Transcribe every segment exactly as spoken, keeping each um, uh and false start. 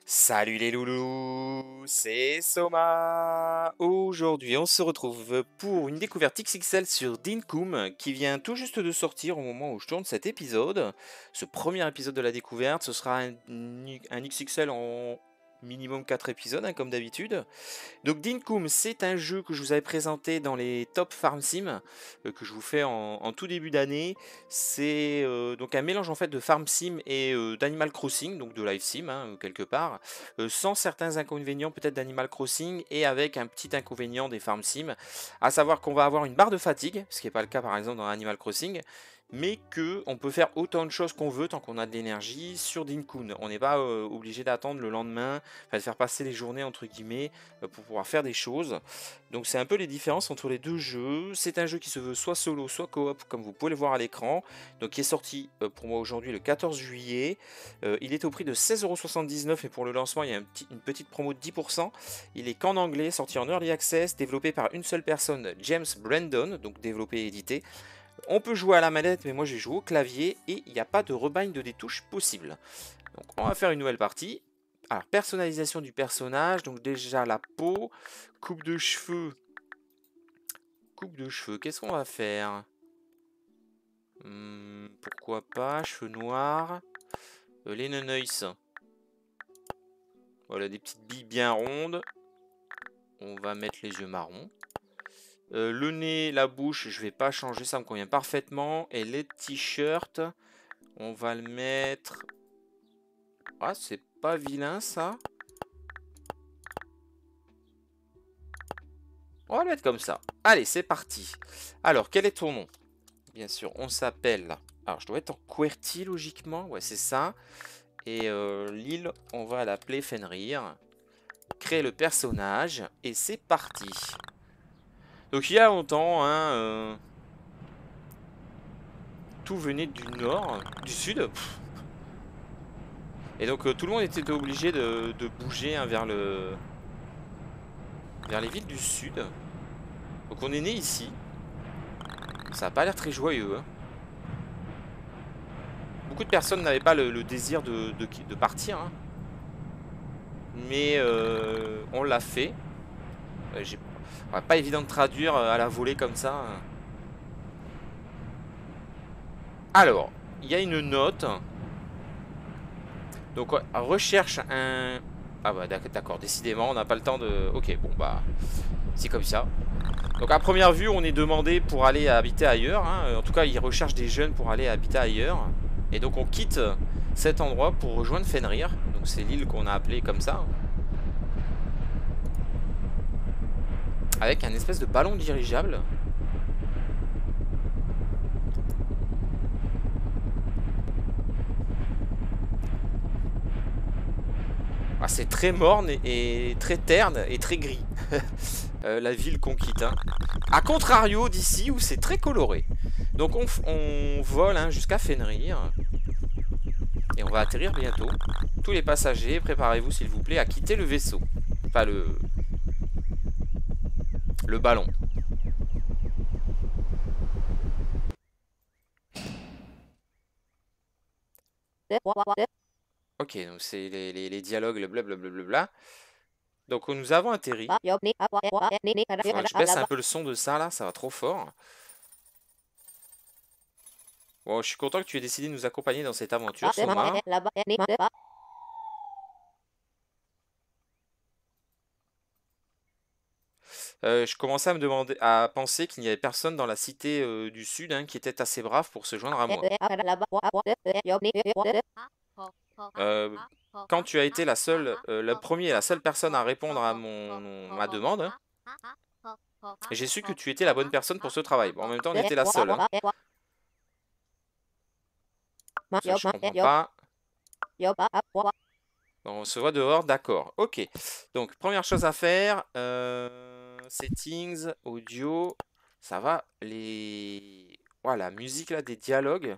Salut les loulous, c'est Soma. Aujourd'hui, on se retrouve pour une découverte X X L sur Dinkum qui vient tout juste de sortir au moment où je tourne cet épisode. Ce premier épisode de la découverte, ce sera un, un X X L en minimum quatre épisodes, hein, comme d'habitude. Donc Dinkum, c'est un jeu que je vous avais présenté dans les top farm sim euh, que je vous fais en, en tout début d'année. C'est euh, donc un mélange en fait de farm sim et euh, d'Animal Crossing, donc de live sim hein, quelque part, euh, sans certains inconvénients peut-être d'Animal Crossing et avec un petit inconvénient des farm sim, à savoir qu'on va avoir une barre de fatigue, ce qui n'est pas le cas par exemple dans Animal Crossing, mais que on peut faire autant de choses qu'on veut tant qu'on a de l'énergie sur Dinkum. On n'est pas euh, obligé d'attendre le lendemain, enfin de faire passer les journées entre guillemets euh, pour pouvoir faire des choses. Donc c'est un peu les différences entre les deux jeux. C'est un jeu qui se veut soit solo, soit coop, comme vous pouvez le voir à l'écran. Donc qui est sorti euh, pour moi aujourd'hui le quatorze juillet. Euh, il est au prix de seize euros soixante-dix-neuf et pour le lancement il y a un petit, une petite promo de dix pour cent. Il est qu'en anglais, sorti en early access, développé par une seule personne, James Brandon, donc développé et édité. On peut jouer à la manette, mais moi j'ai joué au clavier et il n'y a pas de rebind des touches possible. Donc on va faire une nouvelle partie. Alors personnalisation du personnage, donc déjà la peau, coupe de cheveux. Coupe de cheveux, qu'est-ce qu'on va faire? Hum, Pourquoi pas, cheveux noirs. Euh, les nonoïs. Voilà, des petites billes bien rondes. On va mettre les yeux marrons. Euh, le nez, la bouche, je vais pas changer, ça me convient parfaitement. Et les t-shirts, on va le mettre... Ah, c'est pas vilain ça. On va le mettre comme ça. Allez, c'est parti. Alors, quel est ton nom? Bien sûr, on s'appelle... Alors, je dois être en QWERTY, logiquement. Ouais, c'est ça. Et euh, l'île, on va l'appeler Fenrir. Créer le personnage. Et c'est parti. Donc, il y a longtemps, hein... Euh, tout venait du nord, du sud. Pff. Et donc, euh, tout le monde était obligé de, de bouger hein, vers le... vers les villes du sud. Donc, on est né ici. Ça n'a pas l'air très joyeux, hein. Beaucoup de personnes n'avaient pas le, le désir de, de, de partir. Hein. Mais euh, on l'a fait. Euh, ouais, pas évident de traduire à la volée comme ça. Alors, il y a une note. Donc, recherche un... Ah bah d'accord, décidément, on n'a pas le temps de... Ok, bon bah, c'est comme ça. Donc à première vue, on est demandé pour aller habiter ailleurs. Hein. En tout cas, ils recherchent des jeunes pour aller habiter ailleurs. Et donc on quitte cet endroit pour rejoindre Fenrir. Donc c'est l'île qu'on a appelée comme ça. Avec un espèce de ballon dirigeable. Ah, c'est très morne et, et très terne et très gris. euh, la ville qu'on quitte. Hein. A contrario d'ici où c'est très coloré. Donc on, on vole hein, jusqu'à Fenrir. Et on va atterrir bientôt. Tous les passagers, préparez-vous s'il vous plaît à quitter le vaisseau. Enfin le... Le ballon. Ok, donc c'est les, les, les dialogues, le blablabla. Donc nous avons atterri. Il faudra que je baisse un peu le son de ça là, ça va trop fort. Bon, je suis content que tu aies décidé de nous accompagner dans cette aventure, Soma. Euh, je commençais à me demander, à penser qu'il n'y avait personne dans la cité euh, du sud hein, qui était assez brave pour se joindre à moi. Euh, quand tu as été la seule, euh, le premier et la seule personne à répondre à mon, ma demande, hein, j'ai su que tu étais la bonne personne pour ce travail. Bon, en même temps, on était la seule. Hein. Ça, je comprends pas. Bon, on se voit dehors, d'accord. Ok. Donc, première chose à faire. Euh, settings, audio. Ça va. Les... Voilà, musique là, des dialogues.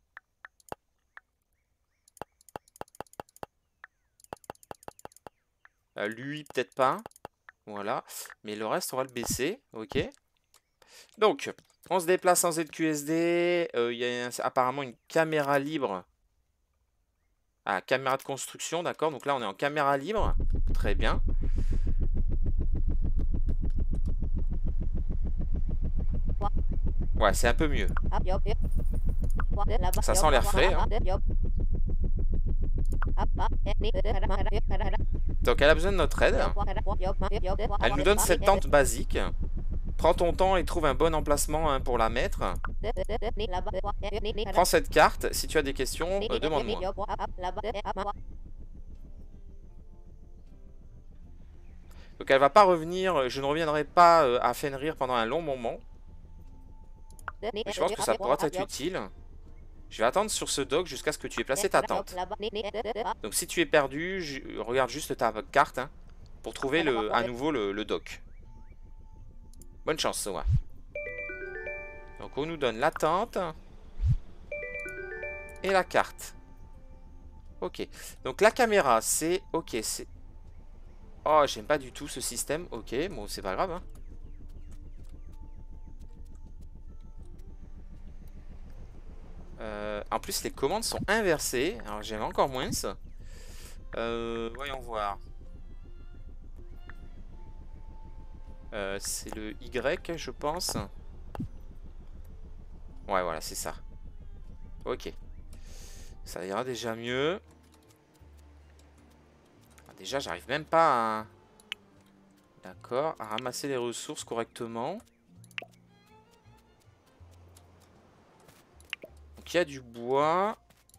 Euh, lui, peut-être pas. Voilà. Mais le reste, on va le baisser. Ok. Donc, on se déplace en Z Q S D. Euh, Il y a un- apparemment une caméra libre. Ah, caméra de construction, d'accord. Donc là, on est en caméra libre. Très bien. Ouais, c'est un peu mieux. Ça sent l'air frais, hein. Donc elle a besoin de notre aide. Elle nous donne cette tente basique. Prends ton temps et trouve un bon emplacement hein, pour la mettre. Prends cette carte. Si tu as des questions, euh, demande-moi. Donc elle va pas revenir. Je ne reviendrai pas euh, à Fenrir pendant un long moment. Mais je pense que ça pourra être utile. Je vais attendre sur ce dock jusqu'à ce que tu aies placé ta tente. Donc si tu es perdu, je... regarde juste ta carte hein, pour trouver le... à nouveau le, le dock. Bonne chance, ouais. Donc on nous donne la tente et la carte. Ok. Donc la caméra, c'est... Ok, c'est... Oh, j'aime pas du tout ce système. Ok, bon, c'est pas grave. Hein. Euh, en plus, les commandes sont inversées. Alors j'aime encore moins ça. Euh, voyons voir. Euh, c'est le Y, je pense. Ouais, voilà, c'est ça. Ok. Ça ira déjà mieux. Ah, déjà, j'arrive même pas à... D'accord, à ramasser les ressources correctement. Donc il y a du bois.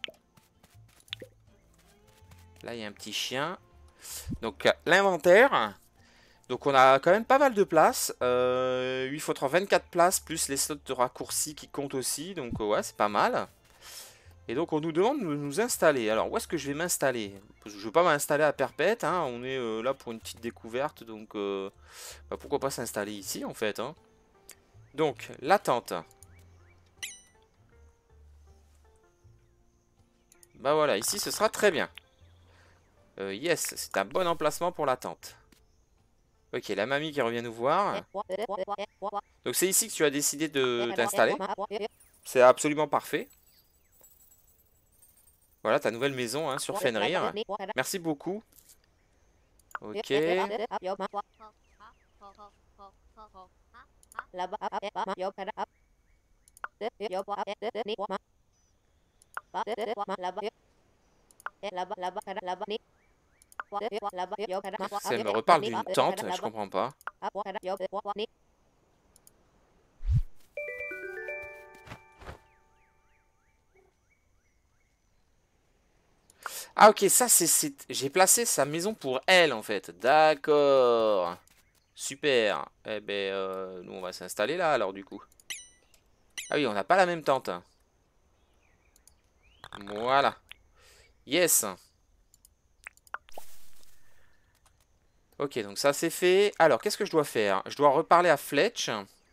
Là, il y a un petit chien. Donc l'inventaire. Donc on a quand même pas mal de place. Euh, il faudra vingt-quatre places plus les slots de raccourci qui comptent aussi. Donc ouais, c'est pas mal. Et donc on nous demande de nous installer. Alors où est-ce que je vais m'installer? Parce que je ne veux pas m'installer à Perpète. Hein. On est euh, là pour une petite découverte. Donc euh, bah, pourquoi pas s'installer ici en fait. Hein. Donc la tente. Bah voilà, ici ce sera très bien. Euh, yes, c'est un bon emplacement pour la tente. Ok, la mamie qui revient nous voir. Donc c'est ici que tu as décidé de t'installer. C'est absolument parfait. Voilà ta nouvelle maison hein, sur Fenrir. Merci beaucoup. Ok. Elle me reparle d'une tente, je comprends pas. Ah ok, ça c'est... J'ai placé sa maison pour elle en fait. D'accord. Super. Eh ben, euh, nous on va s'installer là alors du coup. Ah oui, on n'a pas la même tente. Voilà. Yes. Ok, donc ça c'est fait. Alors, qu'est-ce que je dois faire? Je dois reparler à Fletch.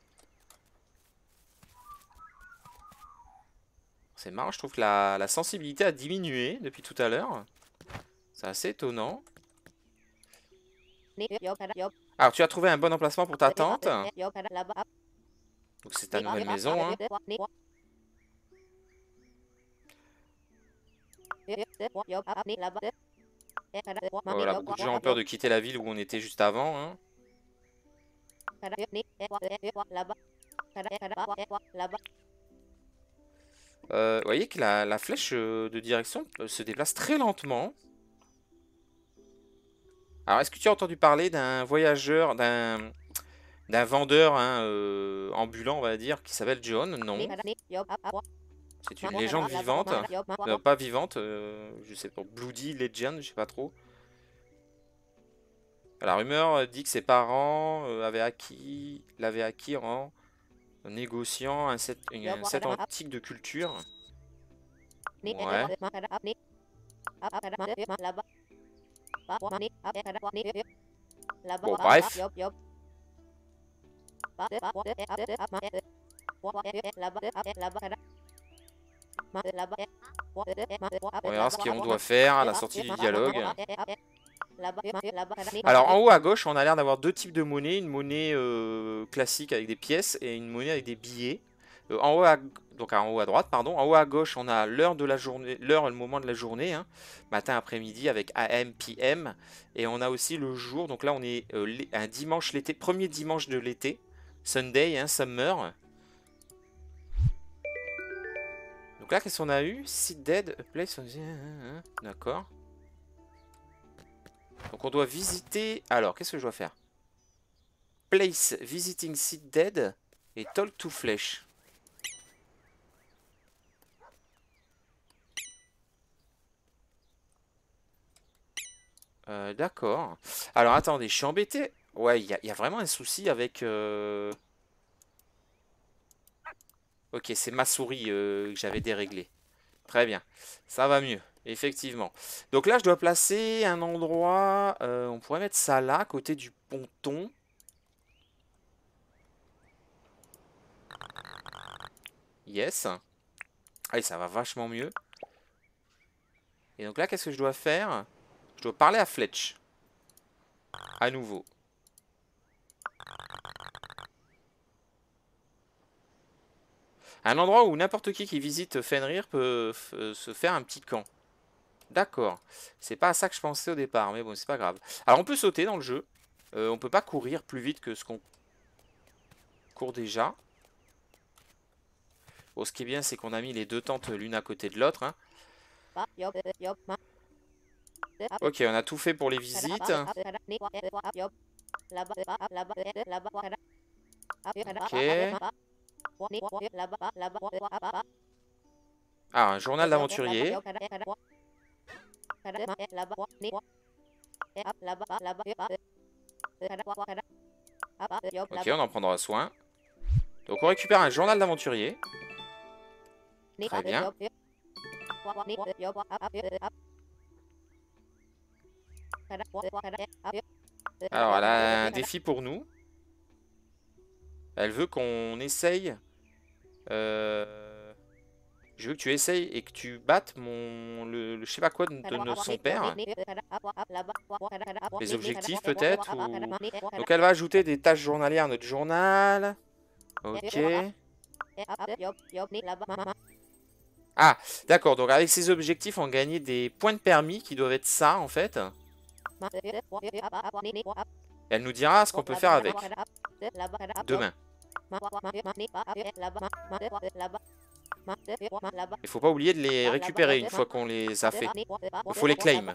C'est marrant, je trouve que la, la sensibilité a diminué depuis tout à l'heure. C'est assez étonnant. Alors, tu as trouvé un bon emplacement pour ta tente. Donc, c'est ta nouvelle maison. Hein. Voilà, beaucoup de gens ont peur de quitter la ville où on était juste avant. Hein. Euh, vous voyez que la, la flèche de direction se déplace très lentement. Alors, est-ce que tu as entendu parler d'un voyageur, d'un d'un vendeur hein, euh, ambulant, on va dire, qui s'appelle John? Non. C'est une légende vivante. Euh, pas vivante, euh, je sais pas. Bloody Legend, je sais pas trop. La rumeur dit que ses parents euh, avaient acquis, l'avaient acquis en négociant un set, une, un set antique de culture. Ouais. Bon, bref. On verra ce qu'on doit faire à la sortie du dialogue. Alors en haut à gauche, on a l'air d'avoir deux types de monnaie. Une monnaie euh, classique avec des pièces et une monnaie avec des billets. Euh, en haut à, donc en haut à droite, pardon. En haut à gauche, on a l'heure de la journée, l'heure, le moment de la journée, hein, matin, après-midi avec A M, P M. Et on a aussi le jour, donc là on est euh, un dimanche l'été, premier dimanche de l'été, Sunday, hein, Summer. Donc là, qu'est-ce qu'on a eu? Sit dead, a place on... D'accord. Donc on doit visiter... Alors, qu'est-ce que je dois faire? Place, visiting sit dead et talk to flesh. Euh, D'accord. Alors attendez, je suis embêté. Ouais, il y, y a vraiment un souci avec... euh, Ok, c'est ma souris euh, que j'avais déréglée. Très bien. Ça va mieux, effectivement. Donc là, je dois placer un endroit... euh, on pourrait mettre ça là, à côté du ponton. Yes. Allez, ça va vachement mieux. Et donc là, qu'est-ce que je dois faire? Je dois parler à Fletch. À nouveau. Un endroit où n'importe qui qui visite Fenrir peut se faire un petit camp. D'accord. C'est pas à ça que je pensais au départ, mais bon, c'est pas grave. Alors, on peut sauter dans le jeu. Euh, on peut pas courir plus vite que ce qu'on court déjà. Bon, ce qui est bien, c'est qu'on a mis les deux tentes l'une à côté de l'autre. Hein. Ok, on a tout fait pour les visites. Ok. Ah, un journal d'aventurier. Ok, on en prendra soin. Donc on récupère un journal d'aventurier. Très bien. Alors, elle a un défi pour nous. Elle veut qu'on essaye... Euh... Je veux que tu essayes et que tu battes mon... Le, le je sais pas quoi de, de son père. Les objectifs peut-être ou... Donc elle va ajouter des tâches journalières à notre journal. Ok. Ah, d'accord. Donc avec ces objectifs, on gagnait des points de permis qui doivent être ça en fait. Elle nous dira ce qu'on peut faire avec. Demain. Il faut pas oublier de les récupérer une fois qu'on les a fait. Il faut les claim.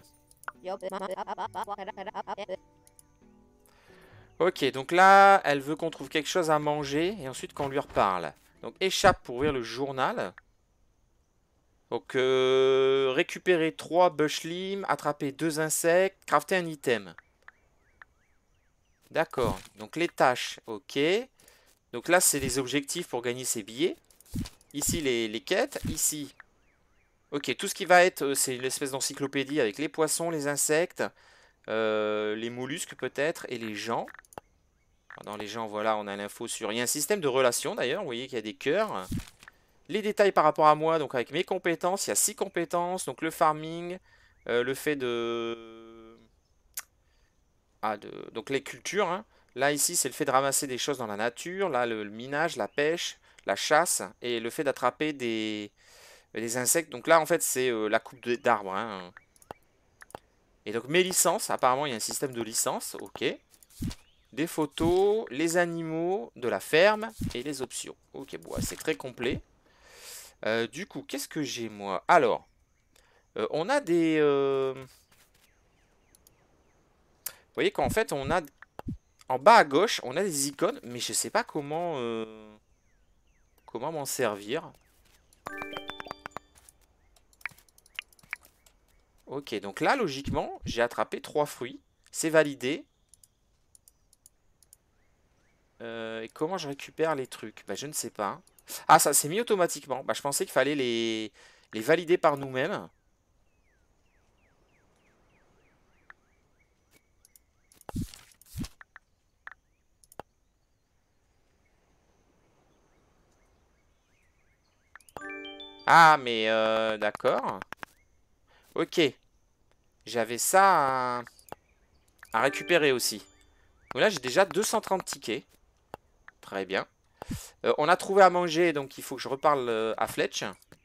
Ok, donc là, elle veut qu'on trouve quelque chose à manger et ensuite qu'on lui reparle. Donc échappe pour ouvrir le journal. Donc euh, récupérer trois bushlim, attraper deux insectes, crafter un item. D'accord, donc les tâches, ok. Donc là, c'est les objectifs pour gagner ses billets. Ici, les, les quêtes. Ici, ok, tout ce qui va être, c'est l'espèce d'encyclopédie avec les poissons, les insectes, euh, les mollusques peut-être, et les gens. Dans les gens, voilà, on a l'info sur... Il y a un système de relations d'ailleurs, vous voyez qu'il y a des cœurs. Les détails par rapport à moi, donc avec mes compétences, il y a six compétences. Donc le farming, euh, le fait de... Ah, de... Donc les cultures, hein. Là, ici, c'est le fait de ramasser des choses dans la nature. Là, le, le minage, la pêche, la chasse et le fait d'attraper des... des insectes. Donc là, en fait, c'est euh, la coupe d'arbres. Hein. Et donc mes licences, apparemment, il y a un système de licences. Ok. Des photos, les animaux de la ferme et les options. Ok, bon, c'est très complet. Euh, du coup, qu'est-ce que j'ai moi? Alors, euh, on a des... euh, Vous voyez qu'en fait, on a... En bas à gauche, on a des icônes, mais je sais pas comment... euh, Comment m'en servir. Ok, donc là, logiquement, j'ai attrapé trois fruits. C'est validé. Euh, et comment je récupère les trucs? Bah, je ne sais pas. Ah, ça s'est mis automatiquement. Bah, je pensais qu'il fallait les, les valider par nous-mêmes. Ah, mais euh, d'accord. Ok. J'avais ça à, à récupérer aussi. Donc là, j'ai déjà deux cent trente tickets. Très bien. Euh, on a trouvé à manger, donc il faut que je reparle euh, à Fletch.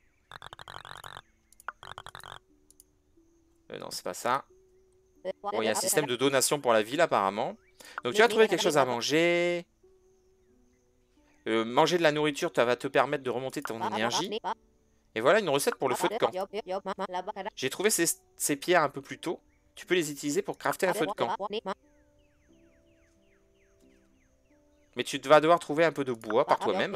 Euh, non, c'est pas ça. Bon, il y a un système de donation pour la ville, apparemment. Donc, tu as trouvé quelque chose à manger. Euh, manger de la nourriture, ça va te permettre de remonter ton énergie. Et voilà une recette pour le feu de camp. J'ai trouvé ces, ces pierres un peu plus tôt. Tu peux les utiliser pour crafter un feu de camp. Mais tu vas devoir trouver un peu de bois par toi-même.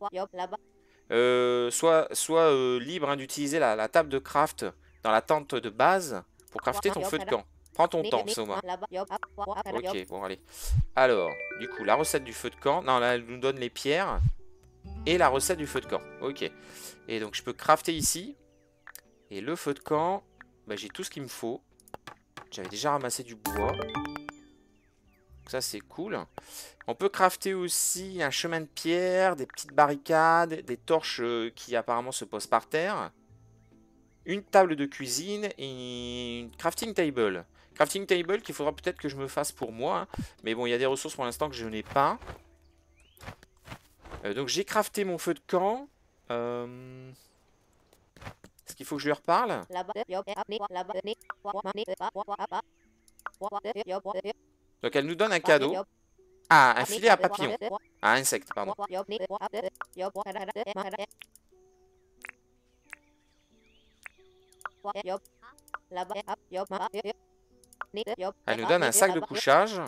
Euh, sois sois euh, libre hein, d'utiliser la, la table de craft dans la tente de base pour crafter ton feu de camp. Prends ton temps, Soma. Ok, bon, allez. Alors, du coup, la recette du feu de camp. Non, là, elle nous donne les pierres. Et la recette du feu de camp. Ok. Et donc, je peux crafter ici. Et le feu de camp, bah, j'ai tout ce qu'il me faut. J'avais déjà ramassé du bois. Donc ça, c'est cool. On peut crafter aussi un chemin de pierre, des petites barricades, des torches euh, qui apparemment se posent par terre. Une table de cuisine et une crafting table. Crafting table qu'il faudra peut-être que je me fasse pour moi. Hein. Mais bon, il y a des ressources pour l'instant que je n'ai pas. Euh, donc j'ai crafté mon feu de camp. Euh... Est-ce qu'il faut que je lui reparle? Donc elle nous donne un cadeau. Ah, un filet à papillon. Ah, insecte, pardon. Elle nous donne un sac de couchage.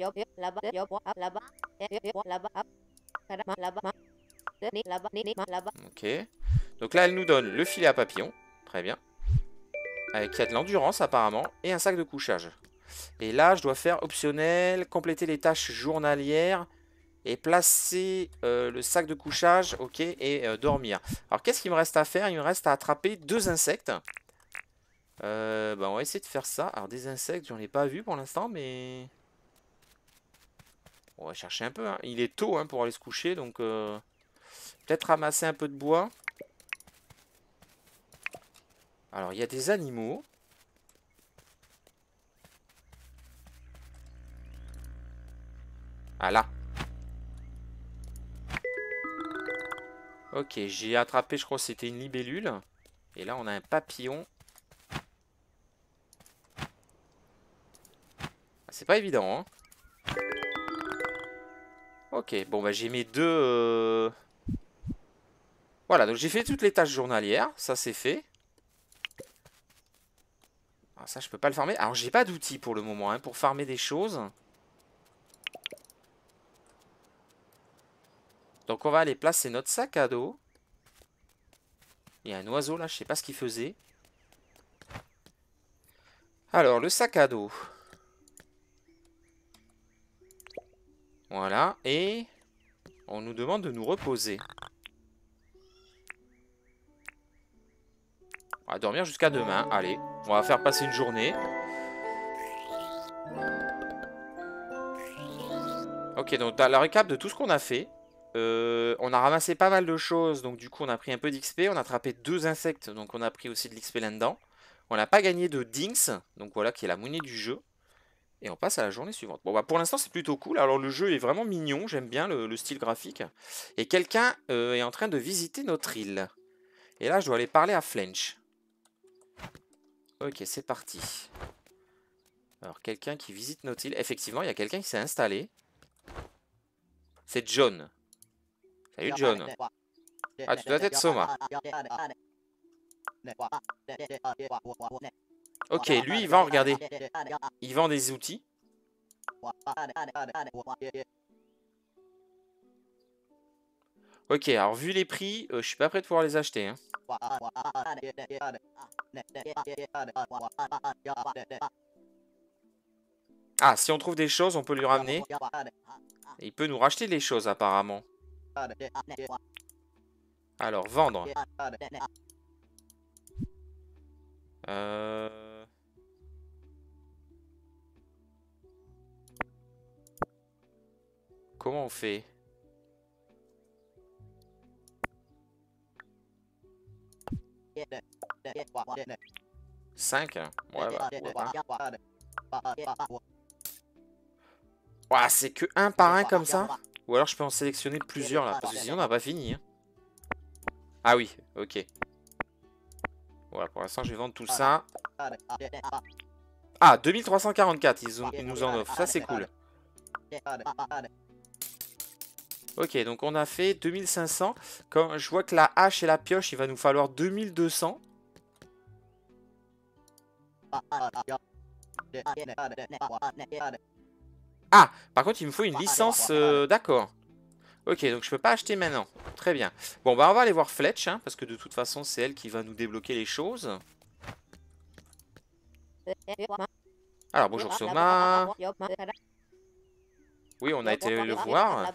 Ok. Donc là, elle nous donne le filet à papillon. Très bien. Avec qui a de l'endurance apparemment. Et un sac de couchage. Et là, je dois faire optionnel, compléter les tâches journalières. Et placer euh, le sac de couchage. Ok. Et euh, dormir. Alors, qu'est-ce qu'il me reste à faire? Il me reste à attraper deux insectes. Euh, bah, on va essayer de faire ça. Alors, des insectes, j'en ai pas vu pour l'instant, mais... On va chercher un peu. Hein. Il est tôt hein, pour aller se coucher, donc... Euh... Peut-être ramasser un peu de bois. Alors, il y a des animaux. Ah, là. Ok, j'ai attrapé, je crois que c'était une libellule. Et là, on a un papillon. C'est pas évident, hein. Ok, bon, bah j'ai mes deux... Euh... Voilà, donc j'ai fait toutes les tâches journalières. Ça, c'est fait. Alors ça, je peux pas le farmer. Alors, j'ai pas d'outils pour le moment, hein, pour farmer des choses. Donc, on va aller placer notre sac à dos. Il y a un oiseau, là, je sais pas ce qu'il faisait. Alors, le sac à dos. Voilà, et... On nous demande de nous reposer. On va dormir jusqu'à demain. Allez, on va faire passer une journée. Ok, donc dans la récap de tout ce qu'on a fait, euh, on a ramassé pas mal de choses. Donc du coup, on a pris un peu d'X P. On a attrapé deux insectes, donc on a pris aussi de l'X P là-dedans. On n'a pas gagné de Dinks, donc voilà, qui est la monnaie du jeu. Et on passe à la journée suivante. Bon, bah pour l'instant, c'est plutôt cool. Alors le jeu est vraiment mignon. J'aime bien le, le style graphique. Et quelqu'un euh, est en train de visiter notre île. Et là, je dois aller parler à Flench. Ok, c'est parti. Alors, quelqu'un qui visite notre île. Effectivement, il y a quelqu'un qui s'est installé. C'est John. Salut, John. Ah, tu dois être Soma. Ok, lui, il vend, regardez. Il vend des outils. Ok, alors, vu les prix, euh, je suis pas prêt de pouvoir les acheter. Hein. Ah, si on trouve des choses, on peut lui ramener. Et il peut nous racheter les choses, apparemment. Alors, vendre. Euh... Comment on fait? cinq? Ouais, bah, ouais, c'est que un par un comme ça? Ou alors je peux en sélectionner plusieurs là, parce que sinon on n'a pas fini. Hein. Ah oui, ok. Voilà, pour l'instant je vais vendre tout ça. Ah, deux mille trois cent quarante-quatre, ils, ont, ils nous en offrent, ça c'est cool. Ok, donc on a fait deux mille cinq cents. Quand je vois que la hache et la pioche, il va nous falloir deux mille deux cents. Ah, par contre il me faut une licence, euh, d'accord. Ok, donc je peux pas acheter maintenant. Très bien. Bon, bah on va aller voir Fletch, hein, parce que de toute façon, c'est elle qui va nous débloquer les choses. Alors, bonjour Soma. Oui, on a été le voir.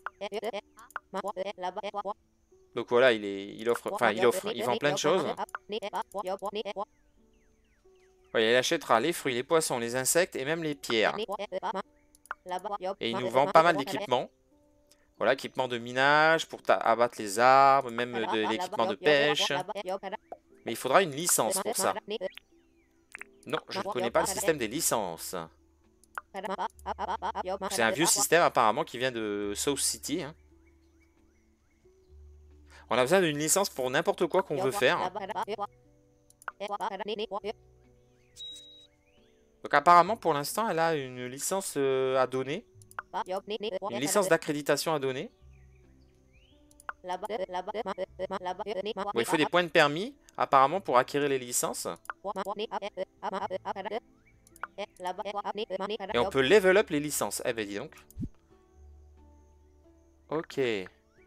Donc voilà, il, est, il offre, enfin, il offre, il vend plein de choses. Ouais, il achètera les fruits, les poissons, les insectes et même les pierres. Et il nous vend pas mal d'équipements. Voilà, équipement de minage pour abattre les arbres, même de l'équipement de pêche. Mais il faudra une licence pour ça. Non, je ne connais pas le système des licences. C'est un vieux système apparemment qui vient de South City. Hein. On a besoin d'une licence pour n'importe quoi qu'on veut faire. Donc apparemment pour l'instant elle a une licence euh, à donner. Une licence d'accréditation à donner. Bon, il faut des points de permis apparemment pour acquérir les licences. Et on peut level up les licences. Eh ben dis donc. Ok. Et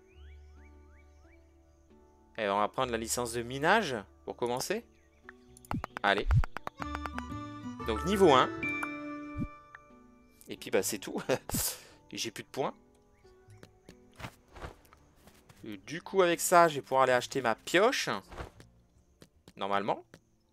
on va prendre la licence de minage pour commencer. Allez. Donc niveau un. Et puis bah c'est tout. J'ai plus de points. Et du coup avec ça je vais pouvoir aller acheter ma pioche. Normalement.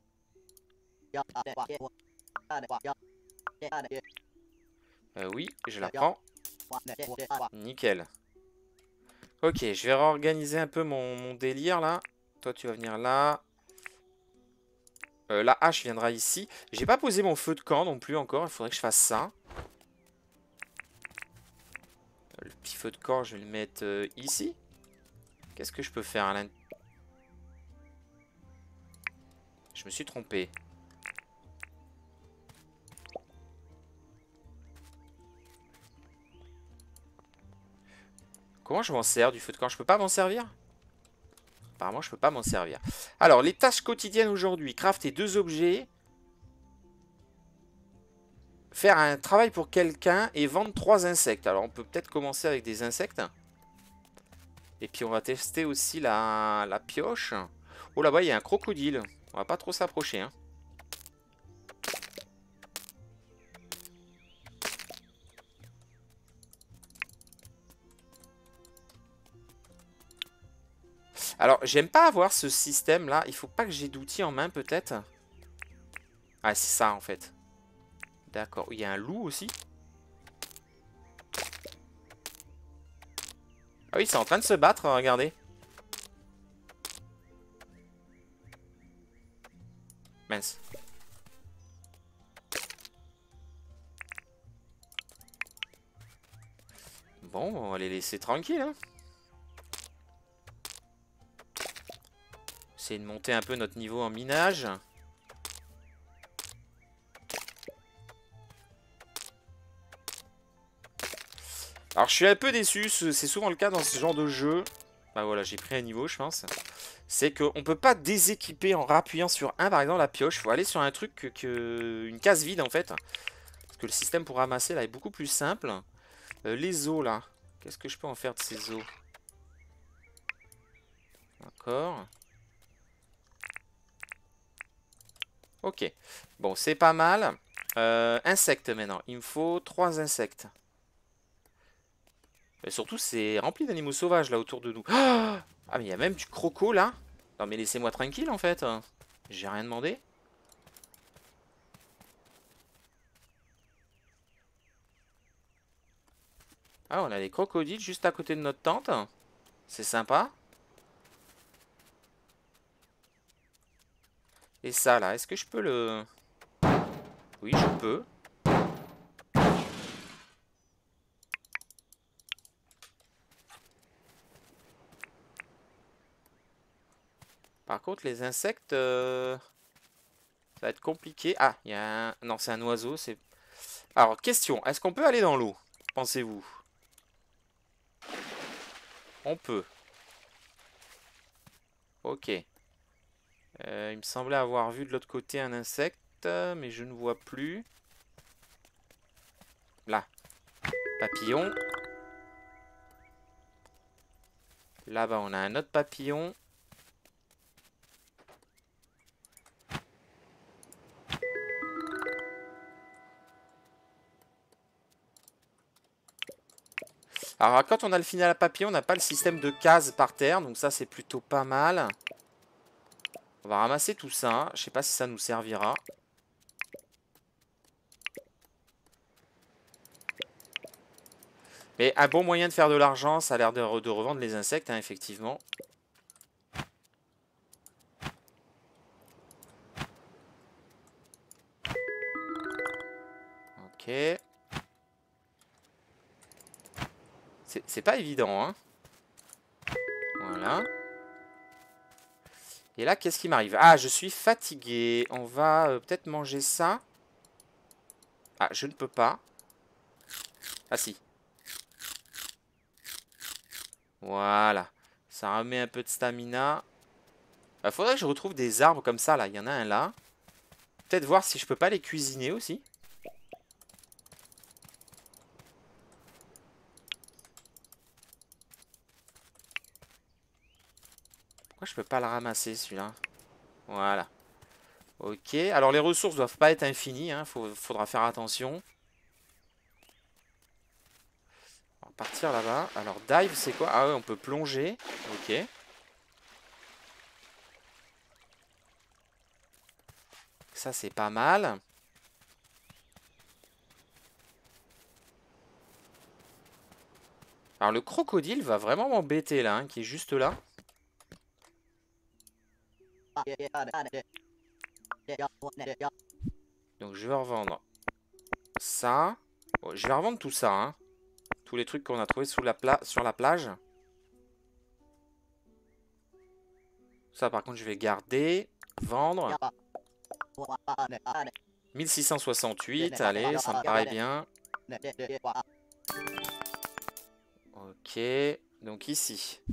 Euh, oui, je la prends. Nickel. Ok, je vais réorganiser un peu mon, mon délire là. Toi tu vas venir là. Euh, la hache viendra ici. J'ai pas posé mon feu de camp non plus encore. Il faudrait que je fasse ça. Le petit feu de camp, je vais le mettre euh, ici. Qu'est-ce que je peux faire à l'intérieur? Je me suis trompé. Comment je m'en sers du feu de camp? Je peux pas m'en servir? Apparemment, je peux pas m'en servir. Alors, les tâches quotidiennes aujourd'hui. Crafter deux objets. Faire un travail pour quelqu'un et vendre trois insectes. Alors, on peut peut-être commencer avec des insectes. Et puis, on va tester aussi la, la pioche. Oh, là-bas, il y a un crocodile. On va pas trop s'approcher, hein. Alors, j'aime pas avoir ce système-là. Il faut pas que j'ai d'outils en main, peut-être. Ah, c'est ça, en fait. D'accord. Il y a un loup aussi. Ah oui, c'est en train de se battre, regardez. Mince. Bon, on va les laisser tranquilles, hein. Essayer de monter un peu notre niveau en minage. Alors je suis un peu déçu, c'est souvent le cas dans ce genre de jeu. Bah voilà, j'ai pris un niveau je pense. C'est qu'on peut pas déséquiper en rappuyant sur un, par exemple la pioche. Il faut aller sur un truc, que, que une case vide en fait. Parce que le système pour ramasser là est beaucoup plus simple. Euh, les os là, qu'est-ce que je peux en faire de ces os? D'accord. Ok, bon c'est pas mal. Euh, insectes maintenant, il me faut trois insectes. Et surtout, c'est rempli d'animaux sauvages là autour de nous. Ah, mais il y a même du croco là. Non, mais laissez-moi tranquille en fait. J'ai rien demandé. Ah, on a des crocodiles juste à côté de notre tente. C'est sympa. Et ça là, est-ce que je peux le... Oui, je peux. Par contre, les insectes, euh, ça va être compliqué. Ah, il y a un... Non, c'est un oiseau. C'est. Alors, question. Est-ce qu'on peut aller dans l'eau? Pensez-vous? On peut. Ok. Euh, il me semblait avoir vu de l'autre côté un insecte, mais je ne vois plus. Là. Papillon. Là-bas, on a un autre papillon. Alors, quand on a le final à papillon, on n'a pas le système de cases par terre. Donc ça, c'est plutôt pas mal. On va ramasser tout ça. Je sais pas si ça nous servira. Mais un bon moyen de faire de l'argent, ça a l'air de, de revendre les insectes, hein, effectivement. Ok. C'est pas évident, hein. Voilà. Et là, qu'est-ce qui m'arrive? Ah, je suis fatigué. On va euh, peut-être manger ça. Ah, je ne peux pas. Ah si. Voilà. Ça remet un peu de stamina. Il faudrait que je retrouve des arbres comme ça, là. Il y en a un là. Peut-être voir si je peux pas les cuisiner aussi. Pourquoi je peux pas le ramasser, celui-là? Voilà. Ok. Alors, les ressources doivent pas être infinies, hein. Faut, faudra faire attention. On va partir là-bas. Alors, dive, c'est quoi? Ah ouais, on peut plonger. Ok. Ça, c'est pas mal. Alors, le crocodile va vraiment m'embêter, là, hein, qui est juste là. Donc, je vais revendre ça. Bon, je vais revendre tout ça, hein. Tous les trucs qu'on a trouvés sous la pla sur la plage. Ça, par contre, je vais garder. Vendre. mille six cent soixante-huit. Allez, ça me paraît bien. Ok. Donc, ici.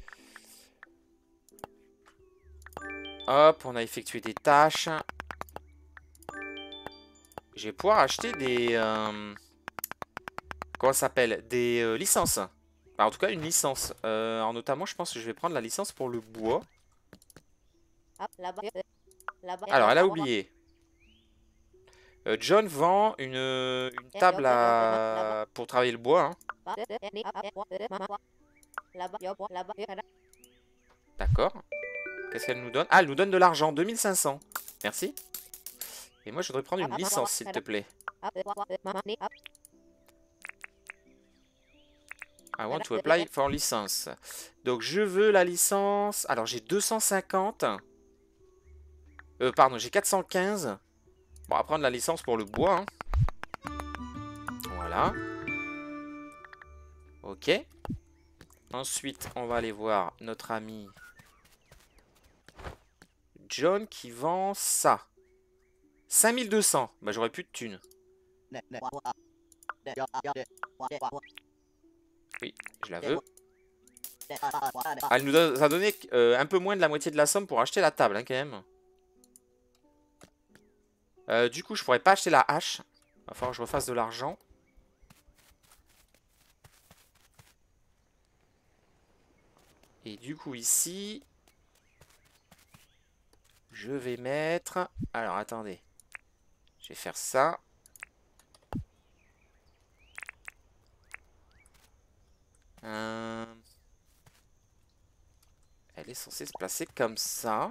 Hop, on a effectué des tâches. Je vais pouvoir acheter des... Euh, comment ça s'appelle? Des euh, licences. Enfin, en tout cas, une licence. Euh, alors, notamment, je pense que je vais prendre la licence pour le bois. Alors, elle a oublié. Euh, John vend une, une table à... pour travailler le bois. Hein. D'accord. Qu'est-ce qu'elle nous donne? Ah, elle nous donne de l'argent. deux mille cinq cents. Merci. Et moi, je voudrais prendre une licence, s'il te plaît. I want to apply for license. Donc, je veux la licence. Alors, j'ai deux cent cinquante. Euh, pardon, j'ai quatre cent quinze. Bon, on va prendre la licence pour le bois. Hein. Voilà. Ok. Ensuite, on va aller voir notre ami John qui vend ça. cinq mille deux cents. Bah, j'aurais plus de thunes. Oui, je la veux. Ah, elle nous a, a donné euh, un peu moins de la moitié de la somme pour acheter la table, hein, quand même. Euh, du coup, je pourrais pas acheter la hache. Il va falloir que je refasse de l'argent. Et du coup, ici, je vais mettre... Alors, attendez. Je vais faire ça. Euh... Elle est censée se placer comme ça.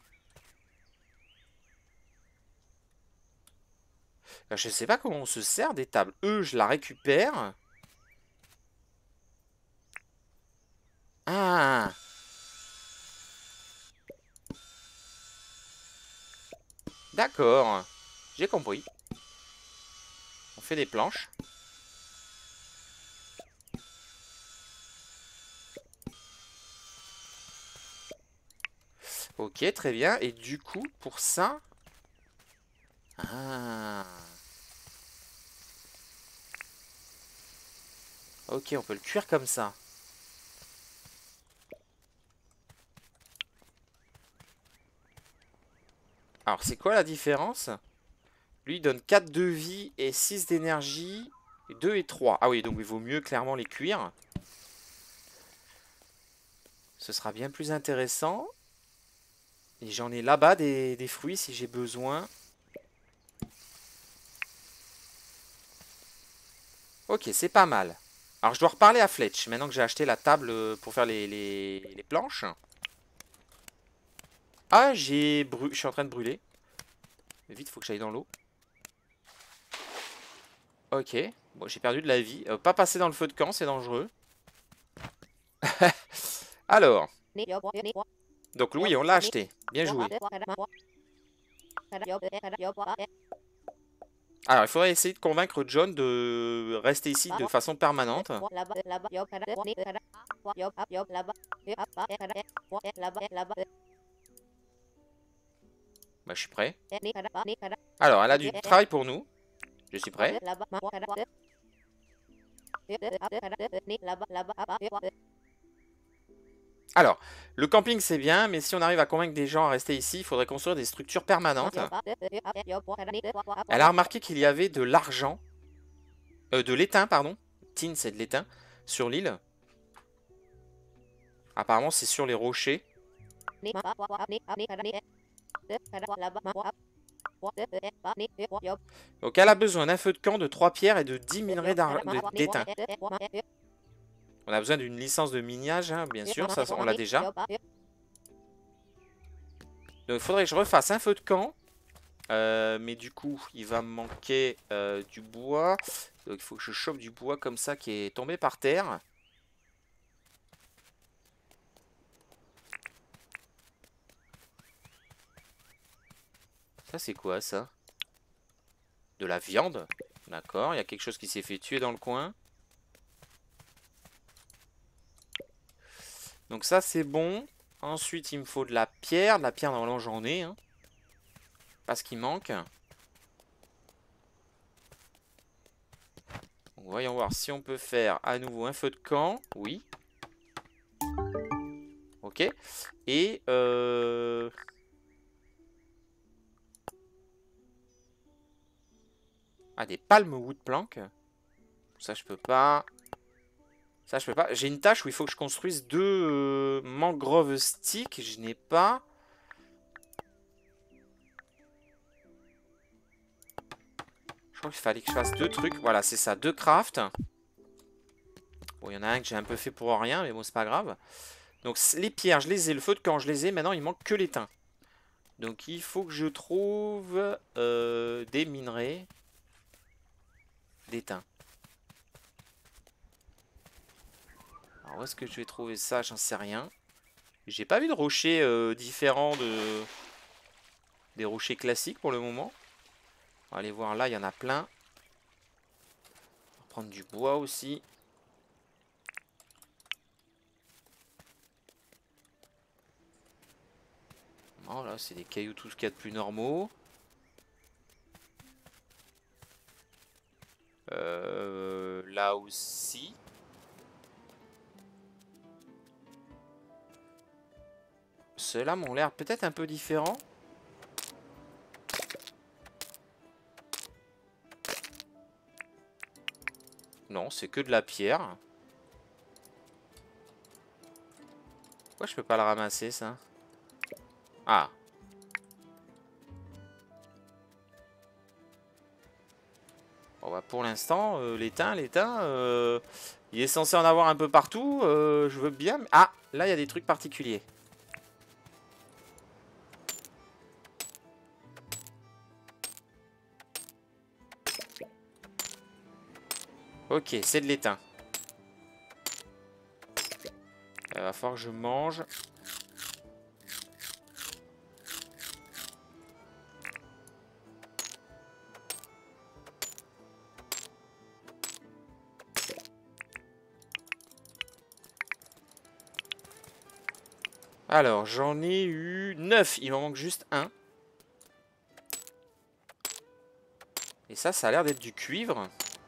Alors, je sais pas comment on se sert des tables. Eux, je la récupère. Ah! D'accord. J'ai compris. On fait des planches. Ok, très bien. Et du coup, pour ça... Ah. Ok, on peut le cuire comme ça. Alors, c'est quoi la différence? Lui, il donne quatre de vie et six d'énergie. deux et trois. Ah oui, donc il vaut mieux clairement les cuire. Ce sera bien plus intéressant. Et j'en ai là-bas des, des fruits si j'ai besoin. Ok, c'est pas mal. Alors, je dois reparler à Fletch. Maintenant que j'ai acheté la table euh, pour faire les, les, les planches. Ah, j'ai brû... je suis en train de brûler. Vite, faut que j'aille dans l'eau. Ok. Bon, j'ai perdu de la vie. Euh, pas passer dans le feu de camp, c'est dangereux. Alors. Donc, Louis, on l'a acheté. Bien joué. Alors, il faudrait essayer de convaincre John de rester ici de façon permanente. Bah, je suis prêt. Alors, elle a du travail pour nous. Je suis prêt. Alors, le camping c'est bien, mais si on arrive à convaincre des gens à rester ici, il faudrait construire des structures permanentes. Elle a remarqué qu'il y avait de l'argent, euh, de l'étain, pardon. Tin, c'est de l'étain, sur l'île. Apparemment, c'est sur les rochers. Donc, elle a besoin d'un feu de camp, de trois pierres et de dix minerais d'étain. On a besoin d'une licence de minage, hein, bien sûr, ça on l'a déjà. Donc, il faudrait que je refasse un feu de camp. Euh, mais du coup, il va me manquer euh, du bois. Donc, il faut que je chope du bois comme ça qui est tombé par terre. Ça, c'est quoi, ça? De la viande. D'accord, il y a quelque chose qui s'est fait tuer dans le coin. Donc ça, c'est bon. Ensuite, il me faut de la pierre. De la pierre, normalement, j'en ai. Hein. Pas ce qui manque. Donc, voyons voir si on peut faire à nouveau un feu de camp. Oui. Ok. Et... Euh... Ah, des palmes wood plank. Ça, je peux pas. Ça, je peux pas. J'ai une tâche où il faut que je construise deux euh, mangrove sticks. Je n'ai pas. Je crois qu'il fallait que je fasse deux trucs. Voilà, c'est ça. Deux crafts. Bon, il y en a un que j'ai un peu fait pour rien, mais bon, c'est pas grave. Donc, les pierres, je les ai. Le feu de camp, je les ai. Maintenant, il manque que l'étain. Donc, il faut que je trouve euh, des minerais d'étain. Alors, où est-ce que je vais trouver ça? J'en sais rien. J'ai pas vu de rochers euh, différents de... des rochers classiques pour le moment. On va aller voir là, il y en a plein. On va prendre du bois aussi. Oh là, c'est des cailloux, tout ce qu'il y a de plus normaux. Euh, là aussi. Ceux-là m'ont l'air peut-être un peu différents. Non, c'est que de la pierre. Pourquoi je peux pas le ramasser, ça? Ah. Bon, bah, pour l'instant, euh, l'étain, l'étain, euh, il est censé en avoir un peu partout. Euh, je veux bien... Ah, là, il y a des trucs particuliers. Ok, c'est de l'étain. Il va falloir que je mange. Alors, j'en ai eu neuf. Il m'en manque juste un. Et ça, ça a l'air d'être du cuivre.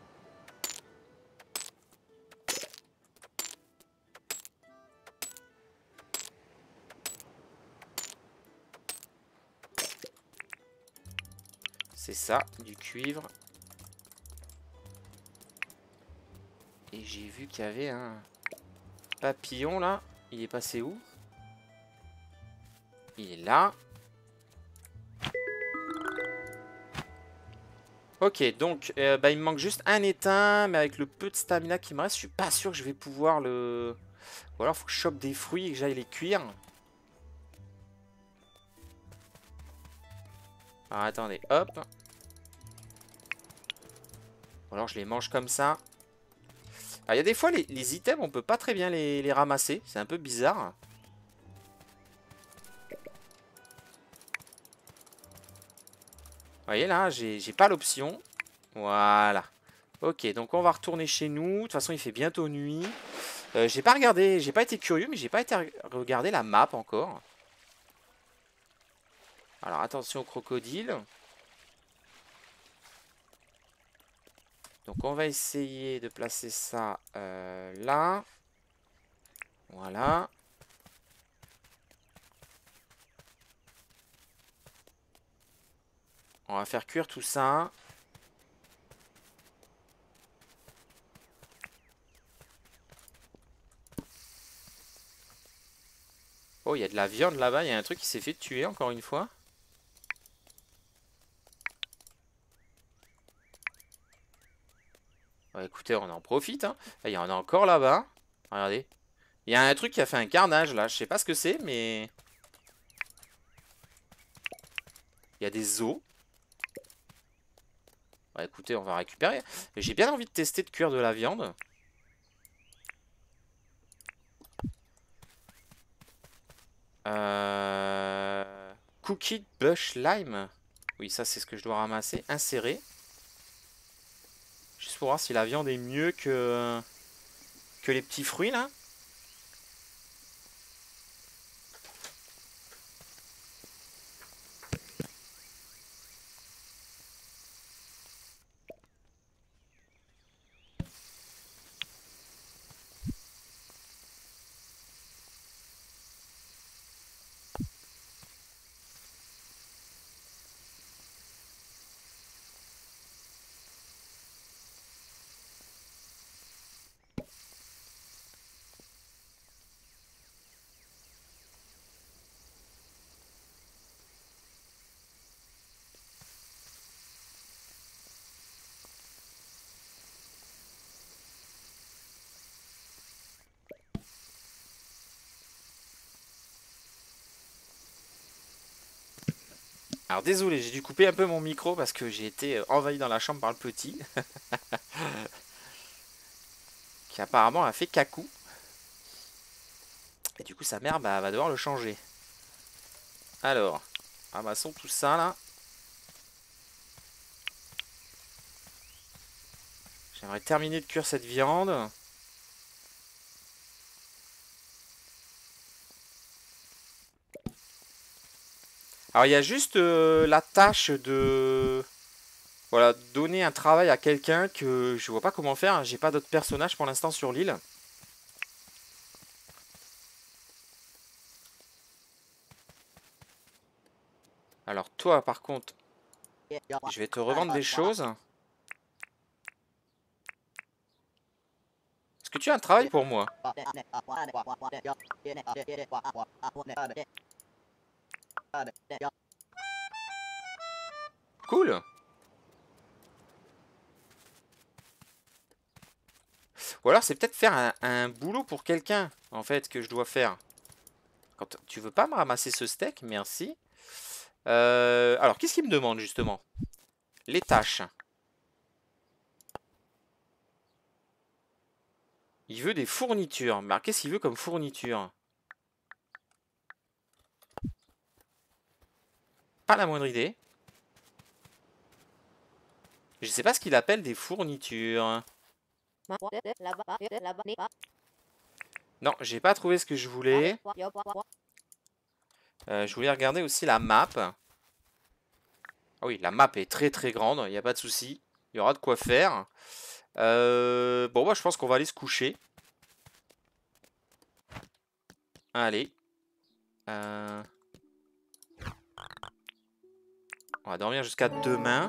C'est ça, du cuivre. Et j'ai vu qu'il y avait un papillon là. Il est passé où? Il est là. Ok, donc euh, bah, il me manque juste un étain. Mais avec le peu de stamina qui me reste, je suis pas sûr que je vais pouvoir le... Ou alors faut que je chope des fruits et que j'aille les cuire. Alors attendez, hop. Ou alors je les mange comme ça. Alors il y a des fois les, les items on peut pas très bien les, les ramasser. C'est un peu bizarre. Vous voyez là, j'ai pas l'option. Voilà. Ok, donc on va retourner chez nous. De toute façon il fait bientôt nuit. Euh, j'ai pas regardé, j'ai pas été curieux, mais j'ai pas été regarder la map encore. Alors attention au crocodile. Donc on va essayer de placer ça euh, là. Voilà. On va faire cuire tout ça. Oh, il y a de la viande là-bas. Il y a un truc qui s'est fait tuer encore une fois. Bah, écoutez, on en profite. Hein. Il y en a encore là-bas. Regardez. Il y a un truc qui a fait un carnage là. Je sais pas ce que c'est, mais... Il y a des os. Bah, écoutez, on va récupérer. J'ai bien envie de tester de cuire de la viande. Euh... Cookie Bush Lime. Oui, ça c'est ce que je dois ramasser. Insérer. Juste pour voir si la viande est mieux que, que les petits fruits là. Alors désolé, j'ai dû couper un peu mon micro parce que j'ai été envahi dans la chambre par le petit. Qui apparemment a fait cacou. Et du coup sa mère bah, va devoir le changer. Alors, ramassons tout ça là. J'aimerais terminer de cuire cette viande. Alors il y a juste euh, la tâche de... Voilà, donner un travail à quelqu'un que je vois pas comment faire. J'ai pas d'autres personnages pour l'instant sur l'île. Alors toi par contre, je vais te revendre des choses. Est-ce que tu as un travail pour moi? Cool. Ou alors c'est peut-être faire un, un boulot pour quelqu'un, en fait, que je dois faire. Quand tu veux pas me ramasser ce steak, merci. Euh, alors, qu'est-ce qu'il me demande, justement? Les tâches. Il veut des fournitures. Mais qu'est-ce qu'il veut comme fourniture? Pas la moindre idée. Je sais pas ce qu'il appelle des fournitures. Non, j'ai pas trouvé ce que je voulais. Euh, je voulais regarder aussi la map. Ah oui, la map est très très grande, il n'y a pas de souci. Il y aura de quoi faire. Euh, bon, bah, je pense qu'on va aller se coucher. Allez. Euh, On va dormir jusqu'à demain.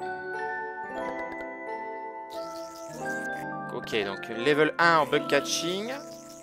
Ok, donc level un en bug catching.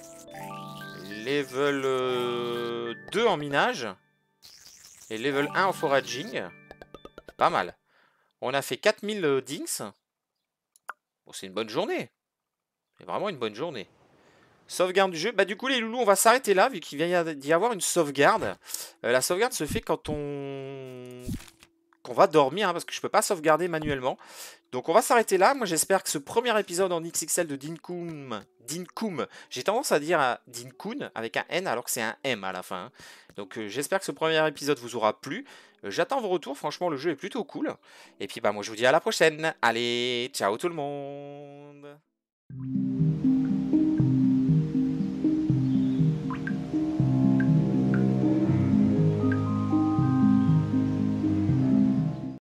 Level euh, deux en minage. Et level un en foraging. Pas mal. On a fait quatre mille euh, dings. Bon, c'est une bonne journée. C'est vraiment une bonne journée. Sauvegarde du jeu. Bah du coup les loulous, on va s'arrêter là vu qu'il vient d'y avoir une sauvegarde. Euh, la sauvegarde se fait quand on... qu'on va dormir, hein, parce que je peux pas sauvegarder manuellement. Donc on va s'arrêter là. Moi j'espère que ce premier épisode en X X L de Dinkum, Dinkum, j'ai tendance à dire à Dinkun avec un N alors que c'est un M à la fin. Hein. Donc euh, j'espère que ce premier épisode vous aura plu. Euh, J'attends vos retours, franchement le jeu est plutôt cool. Et puis bah moi je vous dis à la prochaine. Allez, ciao tout le monde.